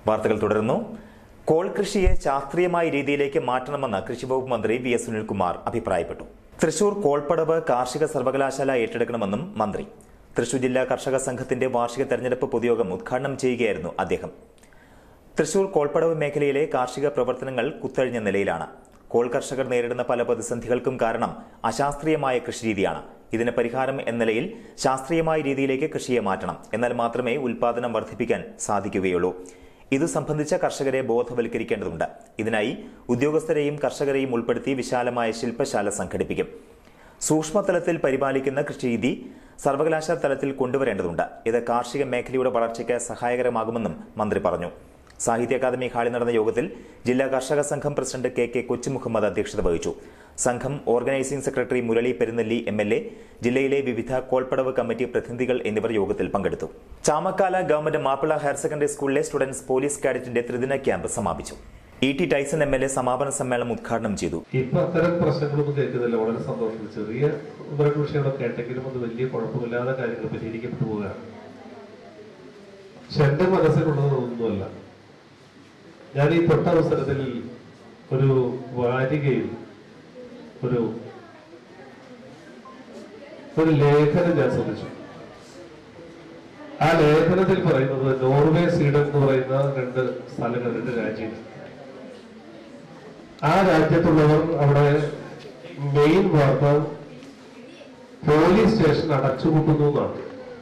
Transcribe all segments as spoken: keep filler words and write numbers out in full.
വാർത്തകൾ തുടരുന്നു. കോൾ കൃഷിയെ ശാസ്ത്രീയമായ രീതിയിലേക്ക് മാറ്റണമെന്ന് കൃഷിവകുപ്പ് മന്ത്രി വി എസ് സുനിൽകുമാർ അഭിപ്രായപ്പെട്ടു. തൃശൂർ കോൾപ്പടവ് കാർഷിക സർവകലാശാല ഏറ്റെടുക്കണമെന്നും മന്ത്രി. തൃശൂർ ജില്ലാ കർഷക സംഘത്തിന്റെ വാർഷിക തെരഞ്ഞെടുപ്പ് പൊതുയോഗം ഉദ്ഘാടനം ചെയ്യുകയായിരുന്നു അദ്ദേഹം. തൃശൂർ കോൾപ്പടവ് മേഖലയിലെ കാർഷിക പ്രവർത്തനങ്ങൾ കുത്തഴിഞ്ഞ നിലയിലാണ്. കോൾ കർഷകർ നേരിടുന്ന പല പ്രതിസന്ധികൾക്കും കാരണം അശാസ്ത്രീയമായ കൃഷിരീതിയാണ്. ഇതിന് പരിഹാരം എന്ന നിലയിൽ ശാസ്ത്രീയമായ രീതിയിലേക്ക് കൃഷിയെ മാറ്റണം. എന്നാൽ മാത്രമേ ഉൽപാദനം വർദ്ധിപ്പിക്കാൻ സാധിക്കുകയുള്ളൂ. ഇതു സംബന്ധിച്ച കർഷകരെ ബോധവൽക്കരിക്കേണ്ടതുണ്ട്. ഇതിനായി ഉദ്യോഗസ്ഥരെയും കർഷകരെയും ഉൾപ്പെടുത്തി വിശാലമായ ശില്പശാല സംഘടിപ്പിക്കും. സൂക്ഷ്മതലത്തിൽ പരിപാലിക്കുന്ന കൃഷിരീതി സർവകലാശാല തലത്തിൽ കൊണ്ടുവരേണ്ടതുണ്ട്. ഇത് കാർഷിക മേഖലയുടെ വളർച്ചയ്ക്ക് സഹായകരമാകുമെന്നും മന്ത്രി പറഞ്ഞു. സാഹിത്യ അക്കാദമി ഹാളിൽ നടന്ന യോഗത്തിൽ ജില്ലാ കർഷക സംഘം പ്രസിഡന്റ് കെ കെ കൊച്ചുമുഹമ്മദ് അധ്യക്ഷത വഹിച്ചു. സംഘം organising secretary Murali Perunnelli M L A, ജില്ലയിലെ വിവിധ കോൾപ്പടവ് കമ്മിറ്റി പ്രതിനിധികൾ എന്നിവർ യോഗത്തിൽ പങ്കെടുത്തു. Chamakkala government Mappila higher secondary സ്കൂളിലെ സ്റ്റുഡൻസ് പോലീസ് കാഡറ്റിന്റെ ത്രിദിന ക്യാമ്പ് സമാപിച്ചു. E T Tyson M L A സമാപന സമ്മേളനം ഉദ്ഘാടനം ചെയ്തു. ഇപ്പൊ അത്തരം പ്രശ്നങ്ങളൊന്നും കേൾക്കുന്നില്ല. വളരെ സന്തോഷം. ചെറിയ വിഷയങ്ങളൊക്കെ കേട്ടെങ്കിലും അത് വലിയ കുഴപ്പമില്ലാതെ കാര്യങ്ങൾ പരിഹരിക്കപ്പെട്ടു പോവുകയാണ്. പക്ഷെ എന്റെ മനസ്സിലുള്ളത് ഒന്നുമല്ല. ഞാൻ ഈ തൊട്ട അവസരത്തിൽ ഒരു വാരികയിൽ ഒരു ഒരു ലേഖനം ഞാൻ ശ്രദ്ധിച്ചു. ആ ലേഖനത്തിൽ പറയുന്നത് നോർവേ, സ്വീഡൻ എന്ന് പറയുന്ന രണ്ട് സ്ഥലങ്ങൾ, രണ്ട് രാജ്യങ്ങൾ. ആ രാജ്യത്തുള്ളവർ അവിടെ മെയിൻ വാർത്ത പോലീസ് സ്റ്റേഷൻ അടച്ചുപൂട്ടുന്നു എന്നാണ്.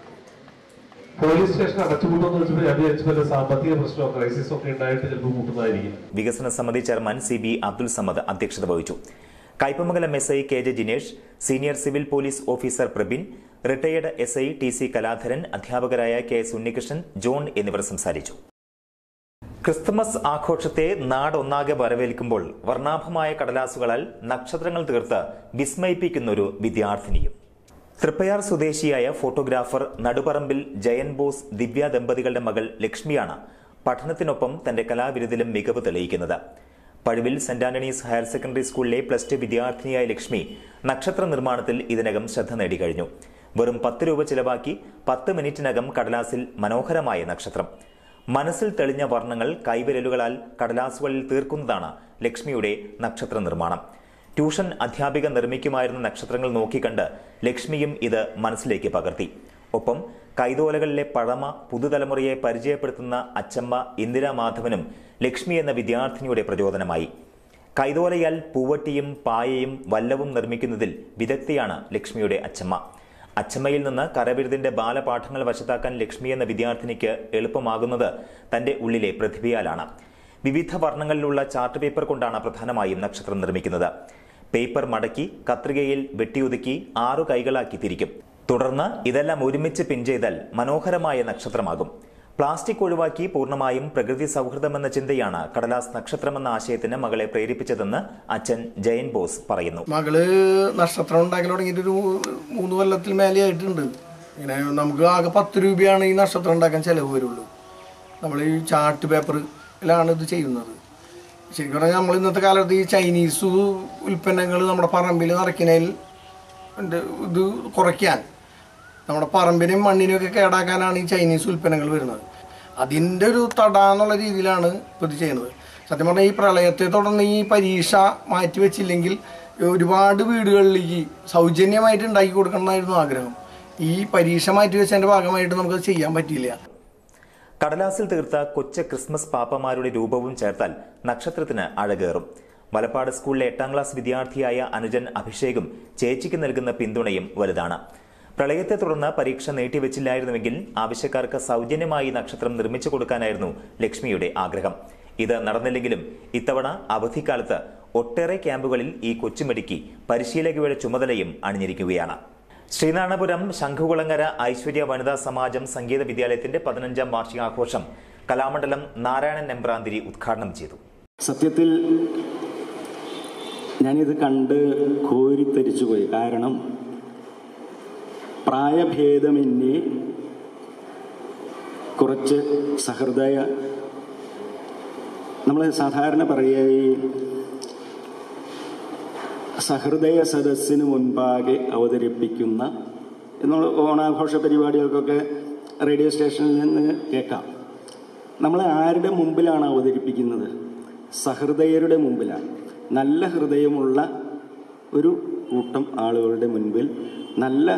പോലീസ് സ്റ്റേഷൻ അടച്ചുപൂട്ടുന്നു വെച്ചപ്പോൾ ഞാൻ വിചാരിച്ചു വല്ല സാമ്പത്തിക പ്രശ്നമോ ക്രൈസിസോ ഒക്കെ ഉണ്ടായിട്ട് ചിലപ്പോൾ കൂട്ടുന്നതായിരിക്കും. വികസന സമിതി chairman C B Abdul Samad അധ്യക്ഷത വഹിച്ചു. Kaipamangalam S I K J Jinesh, senior civil police officer Prabin, retired S I T C Kaladharan, അധ്യാപകരായ കെ എസ് ഉണ്ണികൃഷ്ണൻ, ജോൺ എന്നിവർ സംസാരിച്ചു. ക്രിസ്തുമസ് ആഘോഷത്തെ നാടൊന്നാകെ വരവേൽക്കുമ്പോൾ വർണ്ണാഭമായ കടലാസുകളാൽ നക്ഷത്രങ്ങൾ തീർത്ത് വിസ്മയിപ്പിക്കുന്നൊരു വിദ്യാർത്ഥിനിയും. തൃപ്പയാർ സ്വദേശിയായ ഫോട്ടോഗ്രാഫർ നടുപറമ്പിൽ ജയൻ ബോസ് ദിവ്യ ദമ്പതികളുടെ മകൾ ലക്ഷ്മിയാണ് പഠനത്തിനൊപ്പം തന്റെ കലാവിരുതിലും മികവ് തെളിയിക്കുന്നത്. Pazhuvil saint Antony's higher secondary സ്കൂളിലെ പ്ലസ് ടു വിദ്യാർത്ഥിനിയായ ലക്ഷ്മി നക്ഷത്ര നിർമ്മാണത്തിൽ ഇതിനകം ശ്രദ്ധ നേടിക്കഴിഞ്ഞു. വെറും പത്ത് രൂപ ചിലവാക്കി പത്ത് മിനിറ്റിനകം കടലാസിൽ മനോഹരമായ നക്ഷത്രം. മനസ്സിൽ തെളിഞ്ഞ വർണ്ണങ്ങൾ കൈവിരലുകളാൽ കടലാസുകളിൽ തീർക്കുന്നതാണ് ലക്ഷ്മിയുടെ നക്ഷത്ര നിർമ്മാണം. ട്യൂഷൻ അധ്യാപിക നിർമ്മിക്കുമായിരുന്ന നക്ഷത്രങ്ങൾ നോക്കിക്കണ്ട് ലക്ഷ്മിയും ഇത് മനസ്സിലേക്ക് പകർത്തി. ഒപ്പം കൈതോലകളിലെ പഴമ പുതുതലമുറയെ പരിചയപ്പെടുത്തുന്ന അച്ചമ്മ ഇന്ദിരാ മാധവനും ലക്ഷ്മി എന്ന വിദ്യാർത്ഥിനിയുടെ പ്രചോദനമായി. കൈതോലയാൽ പൂവട്ടിയും പായയും വല്ലവും നിർമ്മിക്കുന്നതിൽ വിദഗ്ധയാണ് ലക്ഷ്മിയുടെ അച്ചമ്മ. അച്ചമ്മയിൽ നിന്ന് കരവിരുതിന്റെ ബാലപാഠങ്ങൾ വശത്താക്കാൻ ലക്ഷ്മി എന്ന വിദ്യാർത്ഥിനിക്ക് എളുപ്പമാകുന്നത് തന്റെ ഉള്ളിലെ പ്രതിഭയാലാണ്. വിവിധ വർണ്ണങ്ങളിലുള്ള ചാർട്ട് പേപ്പർ കൊണ്ടാണ് പ്രധാനമായും നക്ഷത്രം നിർമ്മിക്കുന്നത്. പേപ്പർ മടക്കി കത്രികയിൽ വെട്ടിയൊതുക്കി ആറു കൈകളാക്കി തിരിക്കും. തുടർന്ന് ഇതെല്ലാം ഒരുമിച്ച് പിൻ ചെയ്താൽ മനോഹരമായ നക്ഷത്രമാകും. പ്ലാസ്റ്റിക് ഒഴിവാക്കി പൂർണ്ണമായും പ്രകൃതി സൗഹൃദമെന്ന ചിന്തയാണ് കടലാസ് നക്ഷത്രമെന്ന ആശയത്തിന് മകളെ പ്രേരിപ്പിച്ചതെന്ന് അച്ഛൻ ജയൻ ബോസ് പറയുന്നു. മകള് നക്ഷത്രം ഉണ്ടാക്കി തുടങ്ങിയിട്ട് ഒരു മൂന്ന് കൊല്ലത്തിൽ മേലെയായിട്ടുണ്ട്. ഇങ്ങനെ നമുക്ക് ആകെ പത്ത് രൂപയാണ് ഈ നക്ഷത്രം ഉണ്ടാക്കാൻ ചിലവ് വരുള്ളൂ. നമ്മൾ ഈ ചാർട്ട് പേപ്പറിലാണ് ഇത് ചെയ്യുന്നത്. ശരിക്കും പറഞ്ഞാൽ നമ്മൾ ഇന്നത്തെ കാലത്ത് ഈ ചൈനീസ് ഉൽപ്പന്നങ്ങൾ നമ്മുടെ പറമ്പിൽ നിറയ്ക്കുന്നതിൽ ഇത് കുറയ്ക്കാൻ, നമ്മുടെ പറമ്പിനെയും മണ്ണിനെയും ഒക്കെ കേടാക്കാനാണ് ഈ ചൈനീസ് ഉൽപ്പന്നങ്ങൾ വരുന്നത്. അതിൻ്റെ ഒരു തടാന്നുള്ള രീതിയിലാണ് ഇപ്പോൾ ഇത് ചെയ്യുന്നത്. സത്യം പറഞ്ഞാൽ ഈ പ്രളയത്തെ തുടർന്ന് ഈ പരീക്ഷ മാറ്റി വെച്ചില്ലെങ്കിൽ ഒരുപാട് വീടുകളിലേക്ക് സൗജന്യമായിട്ട് ഉണ്ടാക്കി കൊടുക്കണമെന്നായിരുന്നു ആഗ്രഹം. ഈ പരീക്ഷ മാറ്റി വെച്ചതിൻ്റെ ഭാഗമായിട്ട് നമുക്കത് ചെയ്യാൻ പറ്റിയില്ല. കടലാസിൽ തീർത്ത കൊച്ചു ക്രിസ്മസ് പാപ്പമാരുടെ രൂപവും ചേർത്താൽ നക്ഷത്രത്തിന് അഴകേറും. വലപ്പാട് സ്കൂളിലെ എട്ടാം ക്ലാസ് വിദ്യാർത്ഥിയായ അനുജൻ അഭിഷേകും ചേച്ചിക്ക് നൽകുന്ന പിന്തുണയും വലുതാണ്. പ്രളയത്തെ തുടർന്ന് പരീക്ഷ നീട്ടിവെച്ചില്ലായിരുന്നുവെങ്കിൽ ആവശ്യക്കാർക്ക് സൗജന്യമായി നക്ഷത്രം നിർമ്മിച്ചു കൊടുക്കാനായിരുന്നു ലക്ഷ്മിയുടെ ആഗ്രഹം. ഇത് നടന്നില്ലെങ്കിലും ഇത്തവണ അവധിക്കാലത്ത് ഒട്ടേറെ ക്യാമ്പുകളിൽ ഈ കൊച്ചുമിടുക്കി പരിശീലകയുടെ ചുമതലയും അണിഞ്ഞിരിക്കുകയാണ്. ശ്രീനാരായണപുരം ശംഖുകുളങ്ങര ഐശ്വര്യ വനിതാ സമാജം സംഗീത വിദ്യാലയത്തിന്റെ പതിനഞ്ചാം വാർഷികാഘോഷം കലാമണ്ഡലം നാരായണൻ നമ്പ്രാന്തിരി ഉദ്ഘാടനം ചെയ്തു. സത്യത്തിൽ ഞാനിത് കണ്ട് കോരിത്തരിച്ചുപോയി. കാരണം പ്രായഭേദമന്യേ കുറച്ച് സഹൃദയ, നമ്മൾ സാധാരണ പറയുക ഈ സഹൃദയ സദസ്സിന് മുൻപാകെ അവതരിപ്പിക്കുന്ന നമ്മൾ ഓണാഘോഷ പരിപാടികൾക്കൊക്കെ റേഡിയോ സ്റ്റേഷനിൽ നിന്ന് കേൾക്കാം. നമ്മൾ ആരുടെ മുമ്പിലാണ് അവതരിപ്പിക്കുന്നത്? സഹൃദയരുടെ മുമ്പിലാണ്. നല്ല ഹൃദയമുള്ള ഒരു കൂട്ടം ആളുകളുടെ മുൻപിൽ നല്ല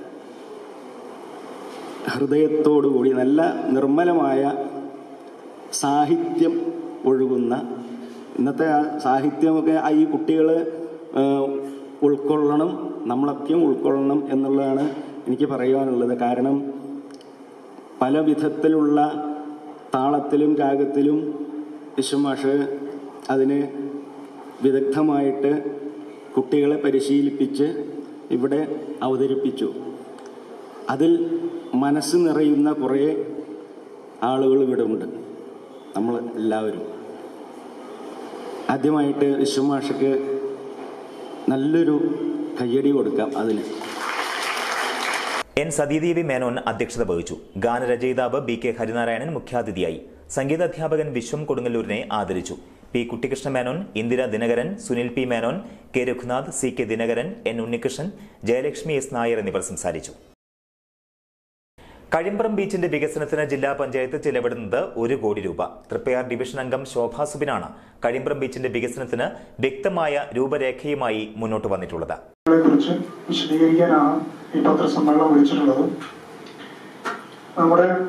ഹൃദയത്തോടുകൂടി നല്ല നിർമ്മലമായ സാഹിത്യം ഒഴുകുന്ന, ഇന്നത്തെ ആ സാഹിത്യമൊക്കെ ഈ കുട്ടികൾ ഉൾക്കൊള്ളണം, നമ്മളൊക്കെയും ഉൾക്കൊള്ളണം എന്നുള്ളതാണ് എനിക്ക് പറയുവാനുള്ളത്. കാരണം പല വിധത്തിലുള്ള താളത്തിലും രാഗത്തിലും വിശ്വമാഷ് അതിന് വിദഗ്ധമായിട്ട് കുട്ടികളെ പരിശീലിപ്പിച്ച് ഇവിടെ അവതരിപ്പിച്ചു. അതിൽ മനസ്സ് നിറയുന്ന കുറേ ആളുകൾ ഇവിടെ ഉണ്ട്, നമ്മൾ എല്ലാവരും. ആദ്യമായിട്ട് വിശ്വമാഷയ്ക്ക് നല്ലൊരു കയ്യടി കൊടുക്കാം. അതിന് എൻ സതീദേവി മേനോൻ അധ്യക്ഷത വഹിച്ചു. ഗാനരചയിതാവ് ബി കെ ഹരിനാരായണൻ മുഖ്യാതിഥിയായി. സംഗീതാധ്യാപകൻ വിശ്വം കൊടുങ്ങല്ലൂരിനെ ആദരിച്ചു. P Kuttikrishna Menon, Indira Dinakaran, Sunil P Menon, K Raghunath, C K Dinakaran, N Unnikrishnan, Jayalakshmi S Nair എന്നിവർ സംസാരിച്ചു. കഴിമ്പ്രം ബീച്ചിന്റെ വികസനത്തിന് ജില്ലാ പഞ്ചായത്ത് ചെലവിടുന്നത് ഒരു കോടി രൂപ. തൃപ്പയാർ ഡിവിഷൻ അംഗം ശോഭാ സുബിനാണ് കഴിമ്പ്രം ബീച്ചിന്റെ വികസനത്തിന് വ്യക്തമായ രൂപരേഖയുമായി മുന്നോട്ട് വന്നിട്ടുള്ളത്. കുറിച്ച് വിശദീകരിക്കാനാണ് ഈ പത്രസമ്മേളനം വിളിച്ചിട്ടുള്ളത്. നമ്മുടെ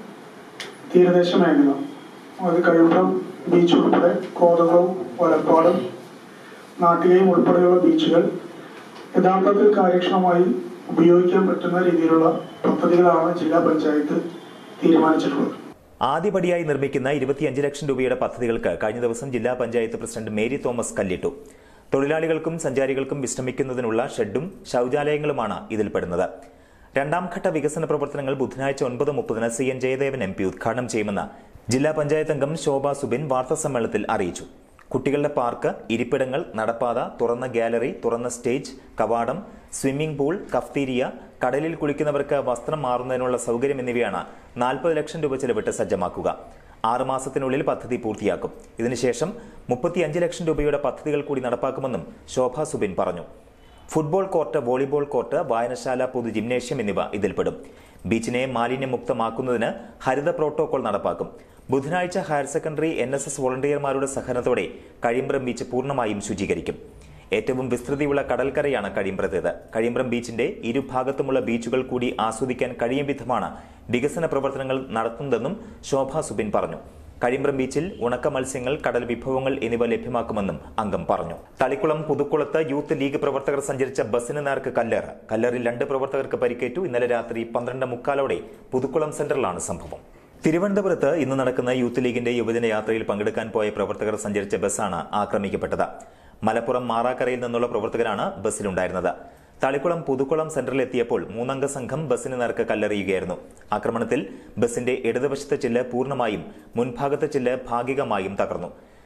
തീരദേശ മേഖല, അത് കഴിമ്പ്രം ബീച്ച് ഉൾപ്പെടെ കോതകുളം, വലപ്പാടും, നാട്ടികയും ഉൾപ്പെടെയുള്ള ബീച്ചുകൾ യഥാർത്ഥത്തിൽ കാര്യക്ഷമമായി ഉപയോഗിക്കാൻ പറ്റുന്ന രീതിയിലുള്ള പദ്ധതികളാണ് ജില്ലാ പഞ്ചായത്ത് തീരുമാനിച്ചിട്ടുള്ളത്. ആദ്യപടിയായി നിർമ്മിക്കുന്ന ഇരുപത്തിയഞ്ച് ലക്ഷം രൂപയുടെ പദ്ധതികൾക്ക് കഴിഞ്ഞ ദിവസം ജില്ലാ പഞ്ചായത്ത് പ്രസിഡന്റ് മേരി തോമസ് കല്ലിട്ടു. തൊഴിലാളികൾക്കും സഞ്ചാരികൾക്കും വിശ്രമിക്കുന്നതിനുള്ള ഷെഡും ശൌചാലയങ്ങളുമാണ് ഇതിൽപ്പെടുന്നത്. രണ്ടാം ഘട്ട വികസന പ്രവർത്തനങ്ങൾ ബുധനാഴ്ച ഒൻപത് മുപ്പതിന് C N Jayadevan M P ഉദ്ഘാടനം ചെയ്യുമെന്ന് ജില്ലാ പഞ്ചായത്ത് അംഗം ശോഭാ സുബിൻ വാർത്താസമ്മേളനത്തിൽ അറിയിച്ചു. കുട്ടികളുടെ പാർക്ക്, ഇരിപ്പിടങ്ങൾ, നടപ്പാത, തുറന്ന ഗാലറി, തുറന്ന സ്റ്റേജ്, കവാടം, സ്വിമ്മിംഗ് പൂൾ, കഫ്തീരിയ, കടലിൽ കുളിക്കുന്നവർക്ക് വസ്ത്രം മാറുന്നതിനുള്ള സൗകര്യം എന്നിവയാണ് നാൽപ്പത് ലക്ഷം രൂപ ചെലവിട്ട് സജ്ജമാക്കുക. ആറുമാസത്തിനുള്ളിൽ പദ്ധതി പൂർത്തിയാക്കും. ഇതിനുശേഷം മുപ്പത്തിയഞ്ച് ലക്ഷം രൂപയുടെ പദ്ധതികൾ കൂടി നടപ്പാക്കുമെന്നും ശോഭാ സുബിൻ പറഞ്ഞു. ഫുട്ബോൾ കോർട്ട്, വോളിബോൾ കോർട്ട്, വായനശാല, പൊതു ജിംനേഷ്യം എന്നിവ ഇതിൽപ്പെടും. ബീച്ചിനെ മാലിന്യമുക്തമാക്കുന്നതിന് ഹരിത പ്രോട്ടോകോൾ നടപ്പാക്കും. ബുധനാഴ്ച higher secondary N S S വോളണ്ടിയർമാരുടെ സഹകരണത്തോടെ കഴിമ്പ്രം ബീച്ച് പൂർണ്ണമായും ശുചീകരിക്കും. ഏറ്റവും വിസ്തൃതിയുള്ള കടൽക്കരയാണ് കഴിമ്പ്രത്തേത്. കഴിമ്പ്രം ബീച്ചിന്റെ ഇരുഭാഗത്തുമുള്ള ബീച്ചുകൾ കൂടി ആസ്വദിക്കാൻ കഴിയും വിധമാണ് വികസന പ്രവർത്തനങ്ങൾ നടത്തുന്നതെന്നും ശോഭാ സുബിൻ പറഞ്ഞു. കഴിമ്പ്രം ബീച്ചിൽ ഉണക്ക മത്സ്യങ്ങൾ, കടൽ വിഭവങ്ങൾ എന്നിവ ലഭ്യമാക്കുമെന്നും അംഗം പറഞ്ഞു. തളിക്കുളം പുതുക്കുളത്ത് യൂത്ത് ലീഗ് പ്രവർത്തകർ സഞ്ചരിച്ച ബസിന് നേർക്ക് കല്ലേറ്. കല്ലേറിൽ രണ്ട് പ്രവർത്തകർക്ക് പരിക്കേറ്റു. ഇന്നലെ രാത്രി പന്ത്രണ്ട് മുക്കാലോടെ പുതുക്കുളം സെന്ററിലാണ് സംഭവം. തിരുവനന്തപുരത്ത് ഇന്ന് നടക്കുന്ന യൂത്ത് ലീഗിന്റെ യുവജന യാത്രയിൽ പങ്കെടുക്കാൻ പോയ പ്രവർത്തകർ സഞ്ചരിച്ച ബസ്സാണ് ആക്രമിക്കപ്പെട്ടത്. മലപ്പുറം മാറാക്കരയിൽ നിന്നുള്ള പ്രവർത്തകരാണ് ബസ്സിലുണ്ടായിരുന്നത്. തളിക്കുളം പുതുക്കുളം സെന്ററിലെത്തിയപ്പോൾ മൂന്നംഗ സംഘം ബസ്സിന് നേർക്ക് കല്ലെറിയുകയായിരുന്നു. ആക്രമണത്തിൽ ബസിന്റെ ഇടതുവശത്തെ ചില്ല് പൂർണ്ണമായും മുൻഭാഗത്തെ ചില്ല് ഭാഗികമായും തകർന്നു.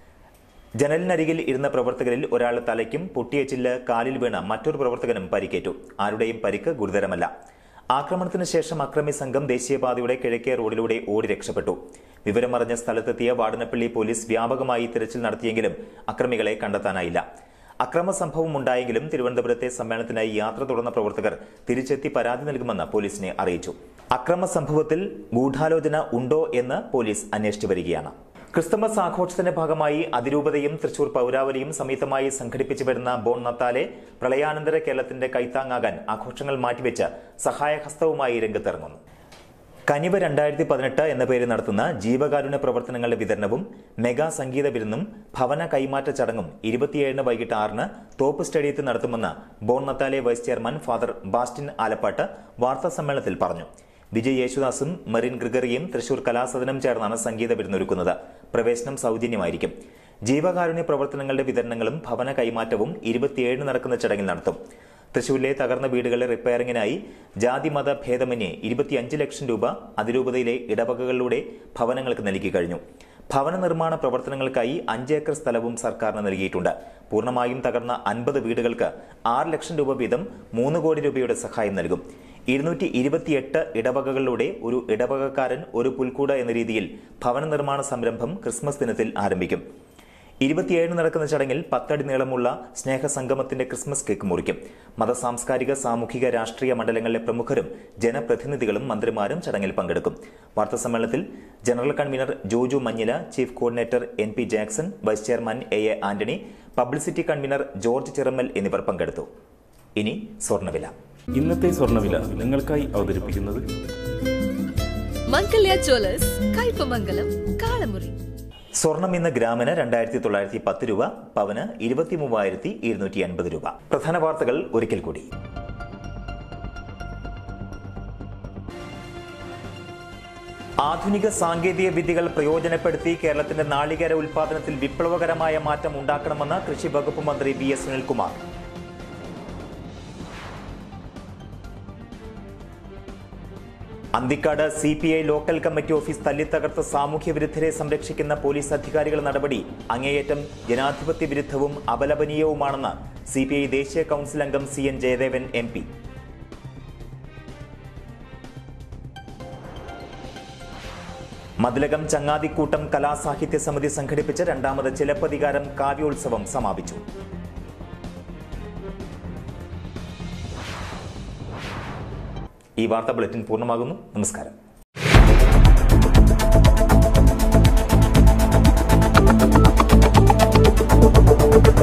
ജനലിനരികിൽ ഇരുന്ന പ്രവർത്തകരിൽ ഒരാൾ തലയ്ക്കും പൊട്ടിയ ചില്ല് കാലിൽ വീണ് മറ്റൊരു പ്രവർത്തകനും പരിക്കേറ്റു. ആരുടെയും പരിക്ക് ഗുരുതരമല്ല. ആക്രമണത്തിന് ശേഷം അക്രമി സംഘം ദേശീയപാതയുടെ കിഴക്കേ റോഡിലൂടെ ഓടി രക്ഷപ്പെട്ടു. വിവരമറിഞ്ഞ സ്ഥലത്തെത്തിയ വാടനപ്പള്ളി പോലീസ് വ്യാപകമായി തിരച്ചിൽ നടത്തിയെങ്കിലും അക്രമികളെ കണ്ടെത്താനായില്ല. അക്രമ സംഭവം ഉണ്ടായെങ്കിലും തിരുവനന്തപുരത്തെ സമ്മേളനത്തിനായി യാത്ര തുടർന്ന പ്രവർത്തകർ തിരിച്ചെത്തി പരാതി നൽകുമെന്ന് പോലീസിനെ അറിയിച്ചു. അക്രമ സംഭവത്തിൽ ഗൂഢാലോചന ഉണ്ടോ എന്ന് പോലീസ് അന്വേഷിച്ചു വരികയാണ്. ക്രിസ്തുമസ് ആഘോഷത്തിന്റെ ഭാഗമായി അതിരൂപതയും തൃശൂർ പൌരാവലിയും സംയുക്തമായി സംഘടിപ്പിച്ചു വരുന്ന ബോൺ നത്താലെ പ്രളയാനന്തര കേരളത്തിന്റെ കൈത്താങ്ങാകാൻ ആഘോഷങ്ങൾ മാറ്റിവെച്ച് സഹായഹസ്തവുമായി രംഗത്തിറങ്ങുന്നു. കനിവ് രണ്ടായിരത്തി പതിനെട്ട് എന്ന പേരിൽ നടത്തുന്ന ജീവകാരുണ്യ പ്രവർത്തനങ്ങളുടെ വിതരണവും മെഗാ സംഗീത വിരുന്നും ഭവന കൈമാറ്റ ചടങ്ങും ഇരുപത്തിയേഴിന് വൈകിട്ട് ആറിന് തോപ്പ് സ്റ്റേഡിയത്തിൽ നടത്തുമെന്ന് Bon Natale vice chairman father Bastin Alappatt വാർത്താ സമ്മേളനത്തിൽ പറഞ്ഞു. വിജയ് യേശുദാസും മെറിൻ ഗ്രിഗറിയും തൃശൂർ കലാസദനം ചേർന്നാണ് സംഗീത വിരുന്നൊരുക്കുന്നത്. പ്രവേശനം സൗജന്യമായിരിക്കും. ജീവകാരുണ്യ പ്രവർത്തനങ്ങളുടെ വിതരണങ്ങളും ഭവന കൈമാറ്റവും ഇരുപത്തിയേഴിന് നടക്കുന്ന ചടങ്ങിൽ നടത്തും. തൃശൂരിലെ തകർന്ന വീടുകളുടെ റിപ്പയറിംഗിനായി ജാതിമത ഭേദമന്യേ ഇരുപത്തിയഞ്ച് ലക്ഷം രൂപ അതിരൂപതയിലെ ഇടവകകളിലൂടെ ഭവനങ്ങൾക്ക് നൽകി കഴിഞ്ഞു. ഭവന നിർമ്മാണ പ്രവർത്തനങ്ങൾക്കായി അഞ്ചേക്കർ സ്ഥലവും സർക്കാരിന് നൽകിയിട്ടുണ്ട്. പൂർണ്ണമായും തകർന്ന അൻപത് വീടുകൾക്ക് ആറ് ലക്ഷം രൂപ വീതം മൂന്ന് കോടി രൂപയുടെ സഹായം നൽകും. ഇരുന്നൂറ്റി ഇരുപത്തിയെട്ട് ഇടവകകളിലൂടെ ഒരു ഇടവകക്കാരൻ ഒരു പുൽക്കൂട് എന്ന രീതിയിൽ ഭവന നിർമ്മാണ സംരംഭം ക്രിസ്മസ് ദിനത്തിൽ ആരംഭിക്കും. ഇരുപത്തിയേഴിന് നടക്കുന്ന ചടങ്ങിൽ പത്തടി നീളമുള്ള സ്നേഹസംഗമത്തിന്റെ ക്രിസ്മസ് കേക്ക് മുറിക്കും. മത സാംസ്കാരിക സാമൂഹിക രാഷ്ട്രീയ മണ്ഡലങ്ങളിലെ പ്രമുഖരും ജനപ്രതിനിധികളും മന്ത്രിമാരും ചടങ്ങിൽ പങ്കെടുക്കും. വാർത്താസമ്മേളനത്തിൽ general convener Joju Manjila, chief coordinator N P Jackson, vice chairman A A Antony, publicity convener George Chirammal എന്നിവർ പങ്കെടുത്തു. ഇനി സ്വർണ്ണവില. ഇന്നത്തെ സ്വർണ്ണവില നിങ്ങൾക്കായി അവതരിപ്പിക്കുന്നത് മംഗല്യ ജ്വല്ലേഴ്സ്, കയ്പമംഗലം, കാളമുറി. സ്വർണം ഇന്ന് ഗ്രാമിന് രണ്ടായിരത്തി തൊള്ളായിരത്തി പത്ത് രൂപ, പവന് ഇരുപത്തി മൂവായിരത്തി ഇരുന്നൂറ്റി അൻപത് രൂപ. പ്രധാന വാർത്തകൾ ഒരിക്കൽ കൂടി. ആധുനിക സാങ്കേതിക വിദ്യകൾ പ്രയോജനപ്പെടുത്തി കേരളത്തിന്റെ നാളികേര ഉൽപാദനത്തിൽ വിപ്ലവകരമായ മാറ്റം ഉണ്ടാക്കണമെന്ന് കൃഷി വകുപ്പ് മന്ത്രി V S Sunilkumar. Anthikad C P I local committee office തല്ലിത്തകർത്ത സാമൂഹ്യ വിരുദ്ധരെ സംരക്ഷിക്കുന്ന പോലീസ് അധികാരികളുടെ നടപടി അങ്ങേയറ്റം ജനാധിപത്യ വിരുദ്ധവും അപലപനീയവുമാണെന്ന് സി പി ഐ ദേശീയ കൌൺസിൽ അംഗം C N Jayadevan M P. Mathilakam Changathikoottam കലാസാഹിത്യ സമിതി സംഘടിപ്പിച്ച രണ്ടാമത് ചിലപ്പതികാരം കാവ്യോത്സവം സമാപിച്ചു. ഈ വാർത്താ ബുള്ളറ്റിൻ പൂർണ്ണമാകുന്നു. നമസ്കാരം.